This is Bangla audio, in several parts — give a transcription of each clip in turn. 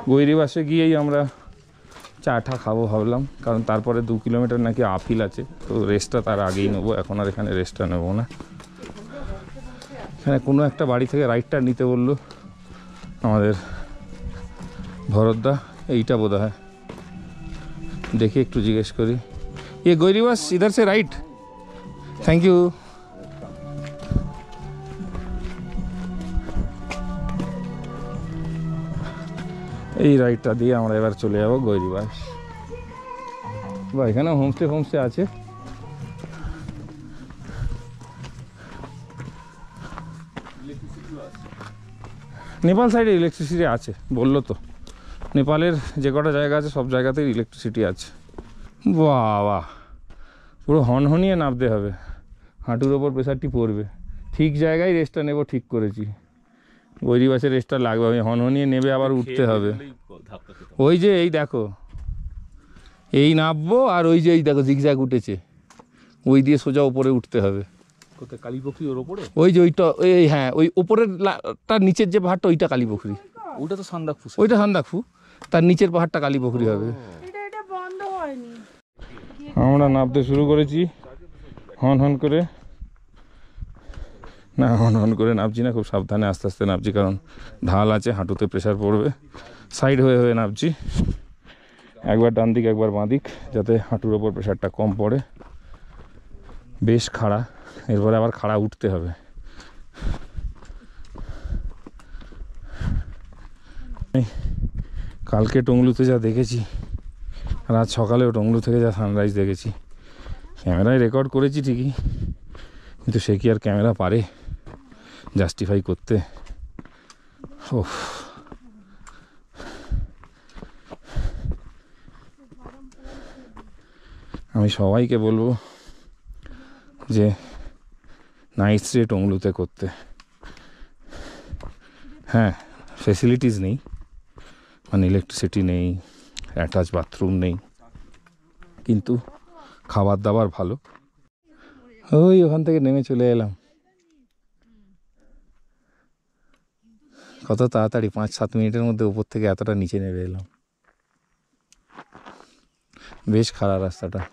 গৈরিবাসে গিয়েই আমরা চাটা খাবো ভাবলাম, কারণ তারপরে 2 কিলোমিটার নাকি আপিল আছে, তো রেস্টটা তার আগেই নেবো, এখন আর এখানে রেস্টটা নেবো না। এখানে কোনো একটা বাড়ি থেকে রাইডটা নিতে বললো আমাদের ভরতদা, এইটা বোধ হয়, দেখি একটু জিজ্ঞেস করি। ये গৈরিবাস इधर से राइट? Thank you. এই রাইডটা দিয়ে আমরা এবার চলে যাবো গৈরিবাস। বা এখানে হোমস্টে আছে। নেপাল সাইডে ইলেকট্রিসিটি আছে বললো তো, নেপালের যে কটা জায়গা আছে সব জায়গাতেই ইলেকট্রিসিটি আছে। বাবা, পুরো হনহনিয়ে নামতে হবে, হাঁটুর ওপর প্রেশারটি পড়বে। ঠিক জায়গায় রেস্টটা নেব ঠিক করেছি, গৈরিবাসের রেস্টটা লাগবে, আমি হনহনিয়ে নেবে আবার উঠতে হবে। ওই যে এই দেখো, এই নামবো আর ওই যে এই দেখো জিগজ্যাগ উঠেছে, ওই দিয়ে সোজা ওপরে উঠতে হবে। কালীপুকুরি ওর ওপরে ওই যে ওইটা, এই হ্যাঁ ওই ওপরের তার নিচের যে পাহাড়টা ওইটা কালীপুকুরি, ওইটা তো সান্দাকফু, ওইটা সান্দাকফু, তার নিচের পাহাড়টা কালীপুকুরি হবে। আমরা নামতে শুরু করেছি হন করে, না হন করে নামছি না, খুব সাবধানে আস্তে আস্তে নামছি, কারণ ঢাল আছে, হাঁটুতে প্রেশার পড়বে। সাইড হয়ে নামছি, একবার ডান দিক একবার বাঁ দিক, যাতে হাঁটুর ওপর প্রেশারটা কম পড়ে। বেশ খাড়া, এরপরে আবার খাড়া উঠতে হবে। কালকে টংলুতে যা দেখেছি, আর আজ সকালেও টংলু থেকে যা সানরাইজ দেখেছি, ক্যামেরায় রেকর্ড করেছি ঠিকই, কিন্তু সে কি আর ক্যামেরা পারে জাস্টিফাই করতে? ওহ, আমি সবাইকে বলবো যে নাইট স্টে টংলুতে করতে। হ্যাঁ, ফেসিলিটিস নেই, মানে ইলেকট্রিসিটি নেই, অ্যাটাচ বাথরুম নেই, কিন্তু খাবার দাবার ভালো। ওই ওখান থেকে নেমে চলে এলাম, কত তাড়াতাড়ি 5-7 মিনিটের মধ্যে উপর থেকে এতটা নিচে নেমে এলাম। বেশ খারাপ রাস্তাটা,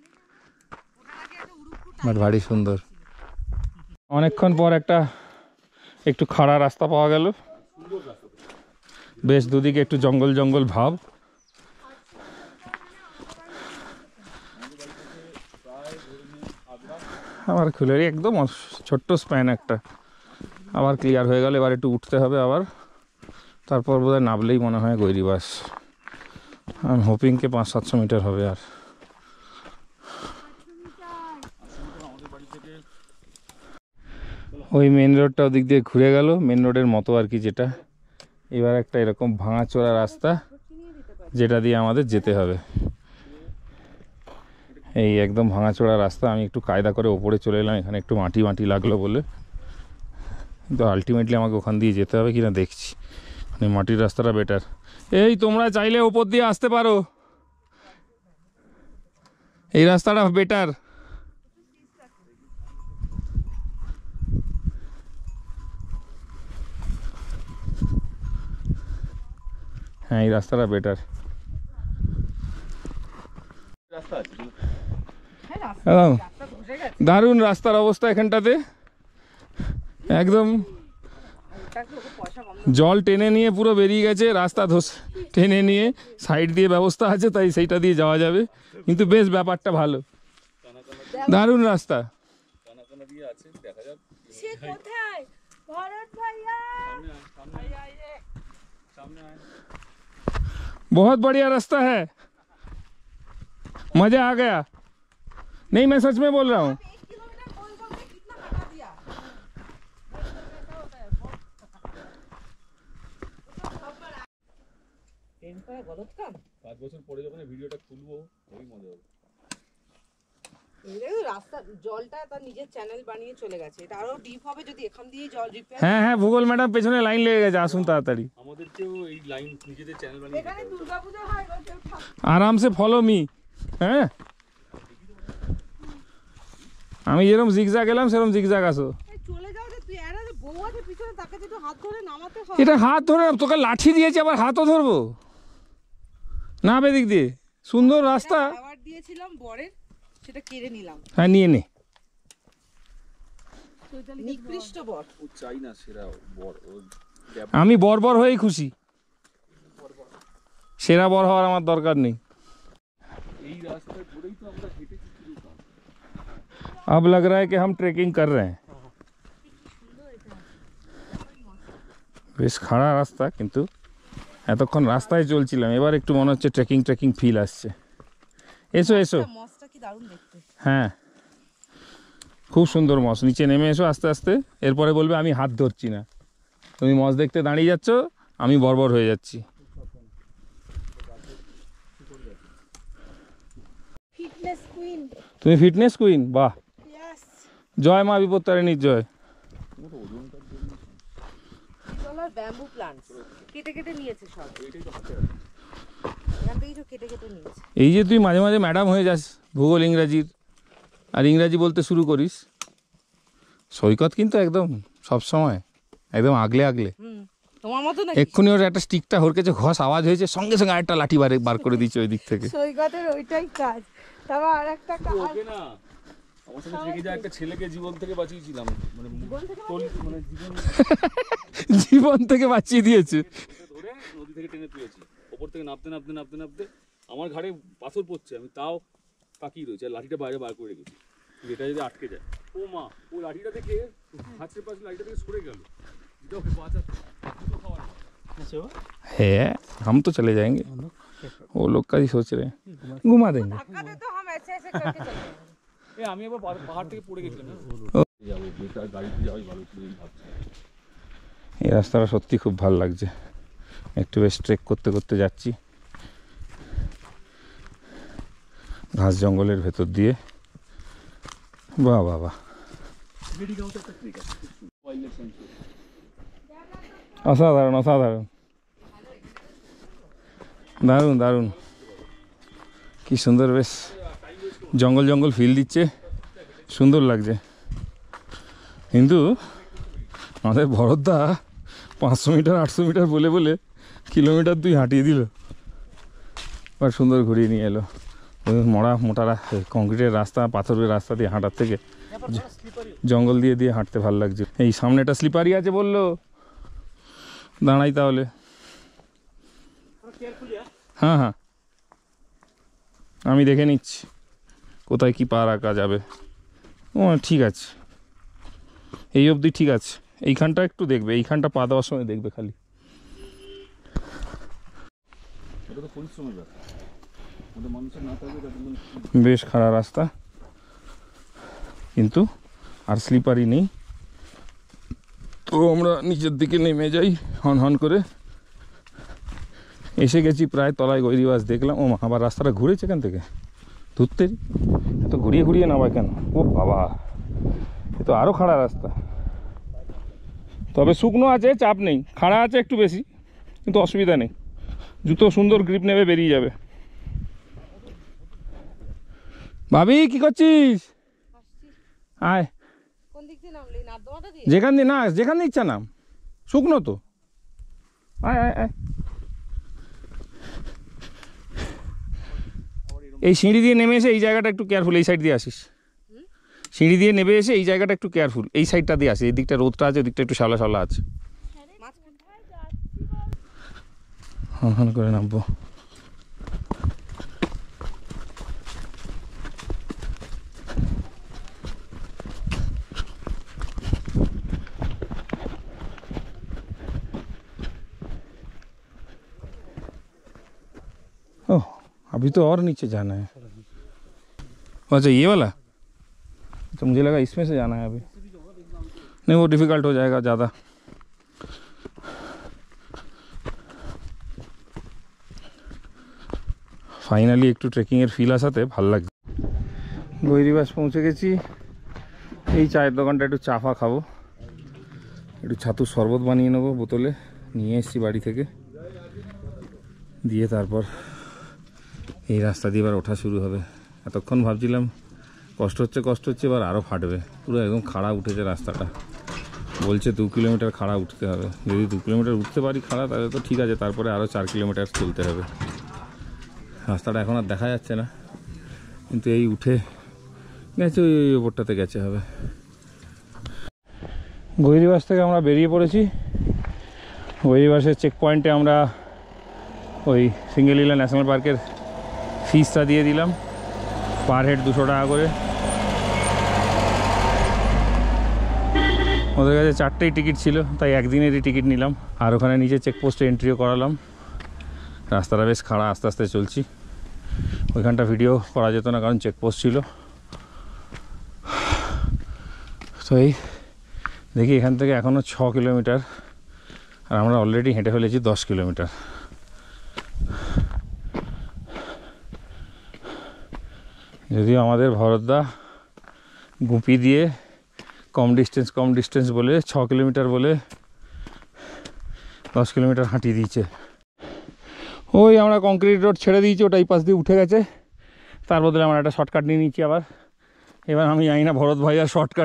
বাট ভারী সুন্দর। অনেকক্ষণ পর একটু খাড়া রাস্তা পাওয়া গেল, বেশ দুদিকে একটু জঙ্গল জঙ্গল ভাব। আবার খুলে একদম ছোট্ট স্প্যান একটা, আবার ক্লিয়ার হয়ে গেল। এবার একটু উঠতে হবে আবার, তারপর বোধহয় নামলেই মনে হয় গৈরিবাস। আমি হোপিং কে 500-700 মিটার হবে। আর ওই মেন রোডটা ওদিক দিয়ে ঘুরে গেল, মেন রোডের মতো আর কি, যেটা এবার একটা এরকম ভাঙাচোরা রাস্তা যেটা দিয়ে আমাদের যেতে হবে। এই একদম ভাঙাচোরা রাস্তা, আমি একটু কায়দা করে ওপরে চলে এলাম, এখানে একটু মাটি মাটি লাগলো বলে, কিন্তু আলটিমেটলি আমাকে ওখান দিয়ে যেতে হবে কিনা দেখছি। মানে মাটির রাস্তাটা বেটার। এই তোমরা চাইলে ওপর দিয়ে আসতে পারো, এই রাস্তাটা বেটার। হ্যাঁ, এই রাস্তাটা বেটার। দারুণ রাস্তার অবস্থা এখানটাতে, একদম জল টেনে নিয়ে পুরো বেরিয়ে গেছে, রাস্তা টেনে নিয়ে সাইড দিয়ে ব্যবস্থা আছে, তাই সেইটা দিয়ে যাওয়া যাবে। কিন্তু বেশ ব্যাপারটা ভালো, দারুণ রাস্তা। बहुत बढ़िया रास्ता है, मजा आ गया। नहीं, मैं सच में बोल रहा हूँ। হ্যাঁ হ্যাঁ, ভূগোল ম্যাডাম পেছনে লাইন লেগে গেছে, আসুন তাড়াতাড়ি। আরাম সে ফলো মি। হ্যাঁ, আমি যেরকম জিগজাগ এলাম সেরকম জিগজাগ আসো। আমাকে যদি হাত ধরে নামাতে হয় এটা হাত ধরে না, তোকে লাঠি দিয়েছে আবার হাতও ধরবো না? বেদিক দিয়ে সুন্দর রাস্তা। খাবার দিয়েছিলাম বরের, সেটা কেড়ে নিলাম। হ্যাঁ নিয়ে নে। নিকৃষ্ট বর। ও চাই না সেরা বর, ও আমি বর্বর হয়েই খুশি, সেরা বর হওয়ার আমার দরকার নেই। এই রাস্তায় ধরেই তো আমরা হেঁটেছি চিরকাল। अब लग रहा है कि हम ट्रेकिंग कर रहे हैं। বেশ খাড়া রাস্তা, কিন্তু এতক্ষণ রাস্তায় চলছিলাম, এবার একটু মনে হচ্ছে ট্রেকিং ট্রেকিং ফিল আসছে। এসো এসো। মসটা কি দারুণ দেখতে। হ্যাঁ খুব সুন্দর মস। নিচে নেমে এসো আস্তে আস্তে, এরপরে বলবে আমি হাত ধরছি না। তুমি মস দেখতে দাঁড়িয়ে যাচ্ছ, আমি বর্বর হয়ে যাচ্ছি। Fitness queen. তুমি ফিটনেস কুইন, বাহ। ইয়েস। জয় মা বিপত্তারিণীর জয়। ডলার ব্যাম্বু প্লান্টস কেটে কেটে নিয়েছে সব। এখান থেকে কেটে কেটে নিয়েছে। এই যে তুই মাঝে মাঝে ম্যাডাম হয়ে যাস ভূগোল ইংরাজির, আর ইংরাজি বলতে শুরু করিস, সৈকত কিন্তু একদম সব সময় একদম আগলে আগলে। তোমার মতো না। এক্ষুনি ওর একটা স্টিকটা হরকেছে, ঘষ আওয়াজ হয়েছে, সঙ্গে সঙ্গে আরেকটা লাঠি বার করে দিচ্ছে ওই দিক থেকে। সৈকতের ওইটাই কাজ। তারপর আরেকটা কাজ। ওকে না, আমার সাথে থেকে যা একটা ছেলেকে জীবন থেকে বাঁচিয়েছিলাম, মানে জীবন থেকে বাঁচিয়ে দিয়েছে। ধরে নদী থেকে টেনে তুলেছি, ওপর থেকে নামতে নামতে নামতে নামতে আমার ঘাড়ে পাথর পড়ছে, আমি তাও তাকিয়ে রয়েছে, আর লাঠিটা বাইরে বার করে রেখেছি, এটা যদি আটকে যায়। ও মা, ও লাঠিটা থেকে হাতের পাশে লাঠিটা থেকে সরে গেল, এটা ওকে বাঁচাতে है, हम तो चले जाएंगे, वो लोग का ही सोच रहे हैं, घुमा देंगे। धक्का दे तो हम ऐसे ऐसे करके चले जाएंगे। আমি আবার পাহাড় থেকে পড়ে গেছিলাম, যাবো বেকার গাড়িতে যাওয়াই ভালো ছিল এই ভাবছি। এই রাস্তাটা সত্যি খুব ভালো লাগছে, একটু বেশ ট্রেক করতে করতে যাচ্ছি ঘাস জঙ্গলের ভেতর দিয়ে। বাহ বাহ বাহ, অসাধারণ অসাধারণ, দারুণ দারুণ, কি সুন্দর, বেশ জঙ্গল জঙ্গল ফিল দিচ্ছে, সুন্দর লাগছে। কিন্তু আমাদের ভরতদা 500 মিটার 800 মিটার বলে বলে কিলোমিটার 2 হাঁটিয়ে দিল, আর সুন্দর ঘুরিয়ে নিয়ে এলো। ওই মরা মোটা কংক্রিটের রাস্তা, পাথরের রাস্তা দিয়ে হাঁটার থেকে জঙ্গল দিয়ে দিয়ে হাঁটতে ভালো লাগছে। এই সামনেটা স্লিপারি আছে বললো, দাঁড়াই তাহলে। হ্যাঁ হ্যাঁ, আমি দেখে নিচ্ছি কোথায় কি পা রাখা যাবে। ও ঠিক আছে, এই অবধি ঠিক আছে। এইখানটা একটু দেখবে, এইখানটা পা দেওয়ার সময় দেখবে খালি। এটা তো পরিশ্রমের ব্যাপার, আমাদের মানুষের না থাকবে বেশ খাড়া রাস্তা, কিন্তু আর স্লিপারি নেই। তো আমরা নিচের দিকে নেমে যাই হন হন করে। এসে গেছি প্রায় তলায়, গৈরিবাস দেখলাম। ও মা, আবার রাস্তাটা ঘুরেছে এখান থেকে, ধরতে এত ঘুরিয়ে ঘুরিয়ে নামায় কেন? ও বাবা, এ তো আরও খাড়া রাস্তা। তবে শুকনো আছে, চাপ নেই, খাড়া আছে একটু বেশি, কিন্তু অসুবিধা নেই, জুতো সুন্দর গ্রিপ নেবে, বেরিয়ে যাবে। ভাবি কি করছিস? আয়, কোন দিক দিয়ে নামলি? নাদমাটা দিয়ে? যেখান দিয়ে, না যেখান দিয়ে ইচ্ছা নাম, শুকনো তো। আয় আয় আয়, এই সিঁড়ি দিয়ে নেমে এসে এই জায়গাটা একটু কেয়ারফুল, এই সাইড দিয়ে আসিস। সিঁড়ি দিয়ে নেমে এসে এই জায়গাটা একটু কেয়ারফুল, এই সাইডটা দিয়ে আসিস। এই দিকটা রোদটা আছে, ওদিকটা একটু শ্যাওলা শ্যাওলা আছে। হন হন করে নামবো। ओह, अभी तो और नीचे जाना है। अच्छा ये वाला, तो मुझे लगा इसमें से जाना है अभी। नहीं, वो डिफ़िकल्ट हो जाएगा ज़्यादा। ফাইনালি একটু ট্রেকিংয়ের ফিল আসাতে ভালো লাগছে। গৈরিবাস পৌঁছে গেছি। এই চায়ের দোকানটা একটু চা ফা খাবো, একটু ছাতুর শরবত বানিয়ে নেবো বোতলে, নিয়ে এসেছি বাড়ি থেকে। দিয়ে তারপর এই রাস্তা দিয়ে এবার ওঠা শুরু হবে। এতক্ষণ ভাবছিলাম কষ্ট হচ্ছে, এবার আরও ফাটবে, পুরো একদম খাড়া উঠেছে রাস্তাটা। বলছে 2 কিলোমিটার খাড়া উঠতে হবে। যদি 2 কিলোমিটার উঠতে পারি খাড়া তাহলে তো ঠিক আছে, তারপরে আরও 4 কিলোমিটার চলতে হবে। রাস্তাটা এখন আর দেখা যাচ্ছে না, কিন্তু এই উঠে গেছে, ওই ওপরটাতে গেছে হবে। গৈরিবাস থেকে আমরা বেরিয়ে পড়েছি। গৈরিবাসের চেক পয়েন্টে আমরা ওই সিঙ্গেলিলা ন্যাশনাল পার্কের ফিসটা দিয়ে দিলাম, পার হেড 200 টাকা করে। ওদের কাছে 4টেই টিকিট ছিল, তাই একদিনেরই টিকিট নিলাম। আর ওখানে নিচে চেকপোস্টে এন্ট্রিও করালাম। রাস্তাটা বেশ খাড়া, আস্তে আস্তে চলছি। ওইখানটা ভিডিও করা যেত না কারণ চেকপোস্ট ছিল। তো এই দেখি এখান থেকে এখনও 6 কিলোমিটার, আর আমরা অলরেডি হেঁটে ফেলেছি 10 কিলোমিটার। যদিও আমাদের ভরতদা গুপি দিয়ে কম ডিস্টেন্স বলে 6 কিলোমিটার বলে 10 কিলোমিটার হাঁটিয়ে দিয়েছে। ওই আমরা কংক্রিট রোড ছেড়ে দিয়েছি, ওটা এই পাশ দিয়ে উঠে গেছে। তার বদলে আমরা একটা শর্টকাট নিয়ে নিচ্ছি আবার। এবার আমি জানি না ভরত ভাই আর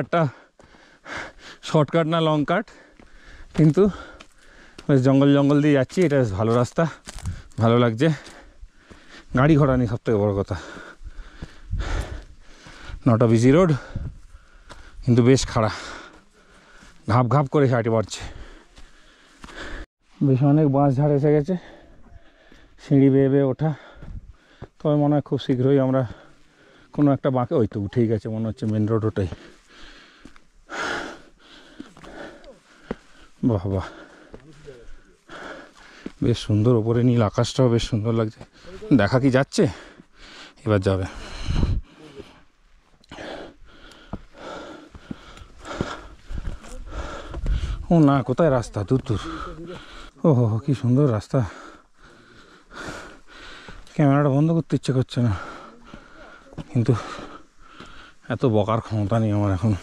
শর্টকাট না লং কাট, কিন্তু বেশ জঙ্গল দিয়ে যাচ্ছি। এটা বেশ ভালো রাস্তা, ভালো লাগছে। গাড়ি ঘোড়া নেই, সবথেকে বড় কথা। নট আ বিজি রোড, কিন্তু বেশ খাড়া, ঘাপ করে হাঁটে পড়ছে। বেশ অনেক বাঁশ ঝাড় এসে গেছে, সিঁড়ি বেয়ে ওঠা। তবে মনে হয় খুব শীঘ্রই আমরা কোনো একটা বাঁকে, ওই তো উঠেই গেছে মনে হচ্ছে মেন রোড ওটাই। বাহ বাহ, বেশ সুন্দর। ওপরে নীল আকাশটাও বেশ সুন্দর লাগছে। দেখা কি যাচ্ছে? এবার যাবে। ও না, কোথায় রাস্তা? দূর। ও হো, কি সুন্দর রাস্তা। ক্যামেরাটা বন্ধ করতে ইচ্ছে করছে না, কিন্তু এত বকার ক্ষমতা নেই আমার এখন।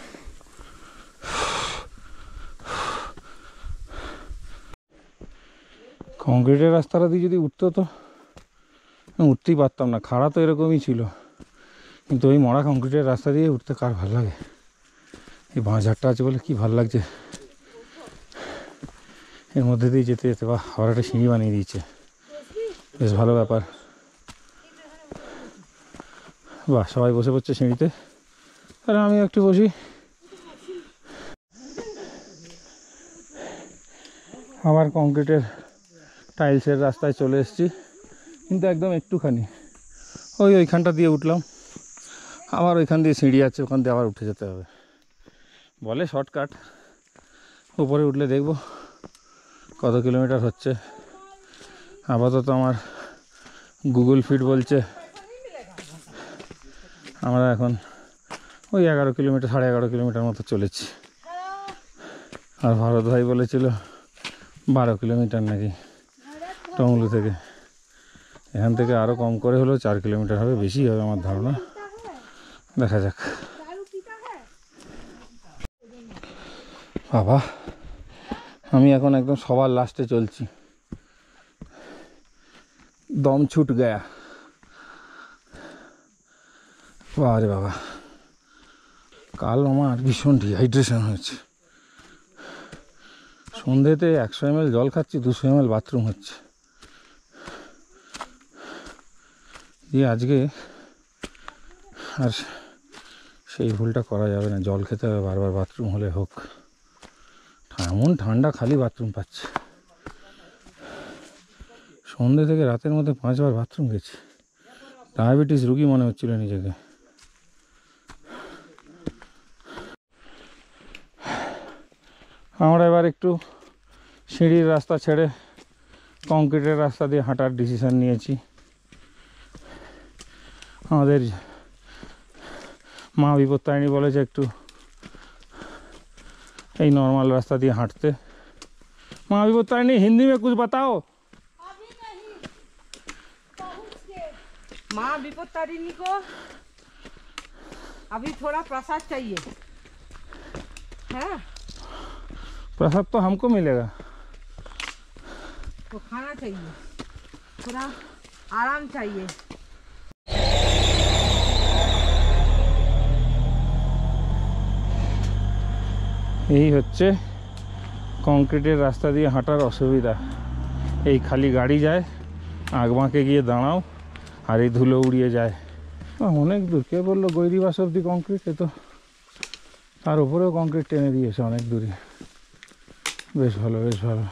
কংক্রিটের রাস্তাটা দিয়ে যদি উঠতো তো উঠতেই পারতাম না। খাড়া তো এরকমই ছিল, কিন্তু ওই মরা কংক্রিটের রাস্তা দিয়ে উঠতে কার ভালো লাগে? এই বাঁশঝাড়টা আছে বলে কি ভালো লাগছে। এর মধ্যে দিয়ে যেতে বা আবার একটা সিঁড়ি বানিয়ে দিয়েছে, বেশ ভালো ব্যাপার। বাহ, সবাই বসে পড়ছে সিঁড়িতে, আর আমি একটু বসি। আবার কংক্রিটের টাইলসের রাস্তায় চলে এসেছি, কিন্তু একদম একটুখানি। ওইখানটা দিয়ে উঠলাম, আবার ওইখান দিয়ে সিঁড়ি আছে, ওখান দিয়ে আবার উঠে যেতে হবে। বলে শর্টকাট, উপরে উঠলে দেখব কত কিলোমিটার হচ্ছে। আপাতত আমার গুগল ফিট বলছে আমরা এখন ওই 11 কিলোমিটার 11.5 কিলোমিটার মতো চলেছি। আর ভরত ভাই বলেছিল 12 কিলোমিটার নাকি টংলু থেকে। এখান থেকে আরও কম করে হলেও 4 কিলোমিটার হবে, বেশি হবে আমার ধারণা। দেখা যাক। বাবা, আমি এখন একদম সবার লাস্টে চলছি। দম ছুট গয়া। বারে বাবা, কাল আমার ভীষণ ডিহাইড্রেশন হয়েছে। সন্ধ্যেতে 100 ml জল খাচ্ছি, 200 ml বাথরুম হচ্ছে। দিয়ে আজকে আর সেই ভুলটা করা যাবে না, জল খেতে হবে বারবার, বাথরুম হলে হোক। এমন ঠান্ডা, খালি বাথরুম পাচ্ছে। সন্ধ্যে থেকে রাতের মধ্যে 5 বার বাথরুম গেছি। ডায়াবেটিস রুগী মনে হচ্ছিল নিজেকে। আমরা এবার একটু সিঁড়ির রাস্তা ছেড়ে কংক্রিটের রাস্তা দিয়ে হাঁটার ডিসিশন নিয়েছি। আমাদের মা বিপত্তারিণী বলেছে একটু এই নর্মাল रास्ता दिए हांटते। माँ विपत्तारिणी हिंदी में कुछ बताओ। माँ विपत्तारिणी को अभी थोड़ा प्रसाद चाहिए है। प्रसाद तो हमको मिलेगा, तो खाना चाहिए, थोड़ा आराम चाहिए। এই হচ্ছে কংক্রিটের রাস্তা দিয়ে হাঁটার অসুবিধা, এই খালি গাড়ি যায়, আগ বাঁকে গিয়ে দাঁড়াও আর এই ধুলো উড়িয়ে যায়। অনেক দূর, কে বললো গৈরিবাস অব্দি কংক্রিট, এ তো তার উপরেও কংক্রিট টেনে দিয়েছে অনেক দূরে। বেশ ভালো, বেশ ভালো।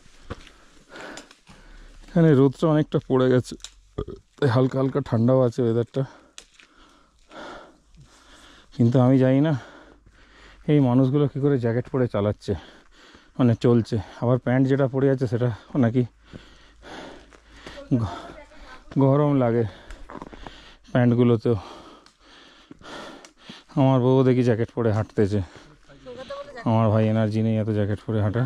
এখানে রোদটা অনেকটা পড়ে গেছে, হালকা হালকা ঠান্ডাও আছে ওয়েদারটা। কিন্তু আমি জানি না এই মানুষগুলো কী করে জ্যাকেট পরে চালাচ্ছে, মানে চলছে। আবার প্যান্ট যেটা পরে আছে সেটা নাকি গরম লাগে প্যান্টগুলোতেও। আমার বউ দেখি জ্যাকেট পরে হাঁটতেছে, আমার ভাই এনার্জি নেই এত জ্যাকেট পরে হাঁটা।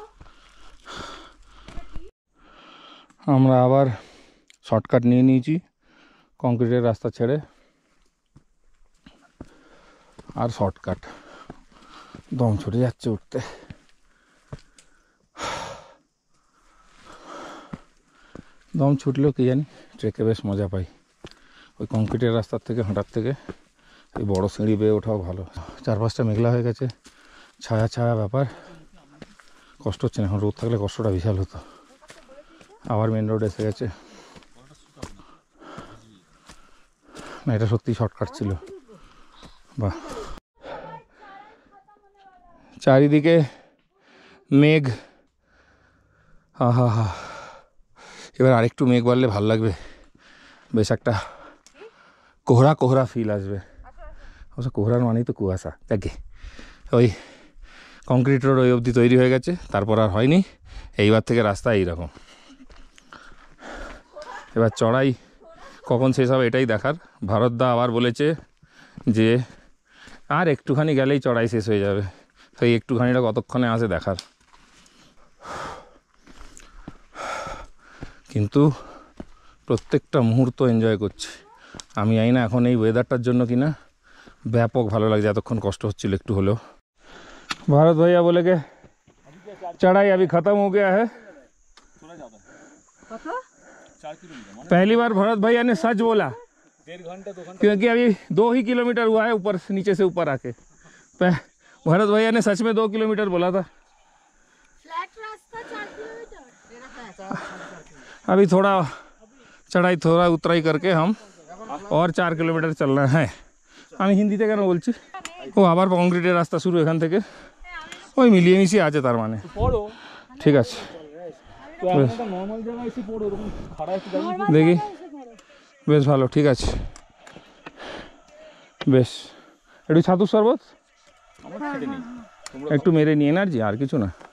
আমরা আবার শর্টকাট নিয়ে নিয়েছি কংক্রিটের রাস্তা ছেড়ে, আর শর্টকাট, দম ছুটে যাচ্ছে উঠতে। দম ছুটলেও কি জানি ট্রেকে বেশ মজা পাই, ওই কংক্রিটের রাস্তার থেকে হাঁটার থেকে এই বড় সিঁড়ি বেয়ে ওঠাও ভালো। চারপাশটা মেঘলা হয়ে গেছে, ছায়া ছায়া ব্যাপার, কষ্ট হচ্ছে না। এখন রোদ থাকলে কষ্টটা বিশাল হতো। আবার মেন রোড এসে গেছে। না, এটা সত্যি শর্টকাট ছিল। বাহ, চারিদিকে মেঘ, আহা হা। এবার আরেকটু মেঘ বাড়লে ভালো লাগবে, বেশ একটা কোহরা কোহরা ফিল আসবে। অবশ্য কোহরার মানেই তো কুয়াশা। দেখে ওই কংক্রিট রোড ওই অবধি তৈরি হয়ে গেছে, তারপর আর হয়নি। এইবার থেকে রাস্তা এইরকম। এবার চড়াই কখন শেষ হবে এটাই দেখার। ভারতদা আবার বলেছে যে আর একটুখানি গেলেই চড়াই শেষ হয়ে যাবে, তো এই একটুখানিটা কতক্ষণে আসে দেখার। কিন্তু প্রত্যেকটা মুহূর্ত এনজয় করছি আমি। জানি না এখন এই ওয়েদারটার জন্য কিনা ব্যাপক ভালো লাগছে, এতক্ষণ কষ্ট হচ্ছিল একটু হলেও। भारत भैया बोले कि चढ़ाई अभी खत्म हो गया है। पहली बार भरत भैया ने सच बोला, 1.5 घंटा 2 घंटा, क्योंकि अभी 2 ही किलोमीटर हुआ है ऊपर से नीचे से ऊपर आके। भरत भैया ने सच में 2 किलोमीटर बोला था। फ्लैट रास्ता 4 किलोमीटर। अभी थोड़ा चढ़ाई थोड़ा उतराई करके हम और 4 किलोमीटर चलना है। আমি হিন্দিতে কেন বলছি, ও আবার কংক্রিটের রাস্তা শুরু এখান থেকে, ওই মিলিয়ে মিশিয়ে আছে তার মানে। পড়ো ঠিক আছে, তো এখন একটা নরমাল জায়গায় এসে পড়ো, এরকম খাড়া একটু দাঁড়িয়ে দেখি বেশ ভালো। ঠিক আছে, বেশ। একটু ছাতুর শরবত আমার খেতে নেই। একটু মেরে নিয়ে এনার্জি, আর কিছু না।